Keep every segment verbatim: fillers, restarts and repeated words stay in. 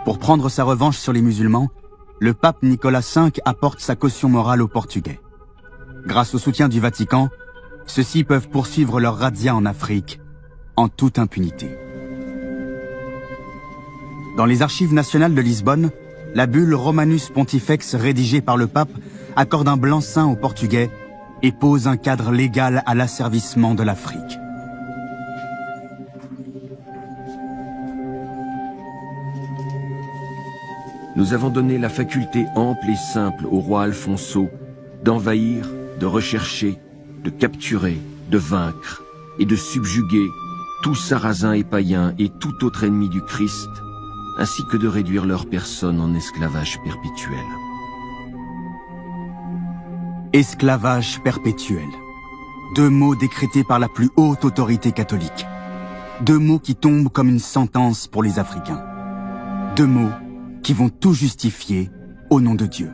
Pour prendre sa revanche sur les musulmans, le pape Nicolas cinq apporte sa caution morale aux Portugais. Grâce au soutien du Vatican, ceux-ci peuvent poursuivre leur razzia en Afrique, en toute impunité. Dans les archives nationales de Lisbonne, la bulle Romanus Pontifex rédigée par le pape accorde un blanc-seing aux Portugais et pose un cadre légal à l'asservissement de l'Afrique. Nous avons donné la faculté ample et simple au roi Alfonso d'envahir, de rechercher, de capturer, de vaincre et de subjuguer tout sarrasin et païen et tout autre ennemi du Christ, ainsi que de réduire leur personne en esclavage perpétuel. Esclavage perpétuel. Deux mots décrétés par la plus haute autorité catholique. Deux mots qui tombent comme une sentence pour les Africains. Deux mots qui vont tout justifier au nom de Dieu.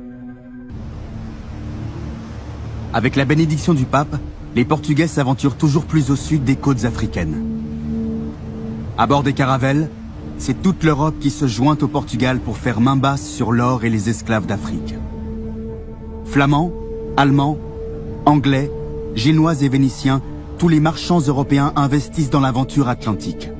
Avec la bénédiction du pape, les Portugais s'aventurent toujours plus au sud des côtes africaines. À bord des caravelles, c'est toute l'Europe qui se joint au Portugal pour faire main basse sur l'or et les esclaves d'Afrique. Flamands, Allemands, Anglais, Génois et Vénitiens, tous les marchands européens investissent dans l'aventure atlantique.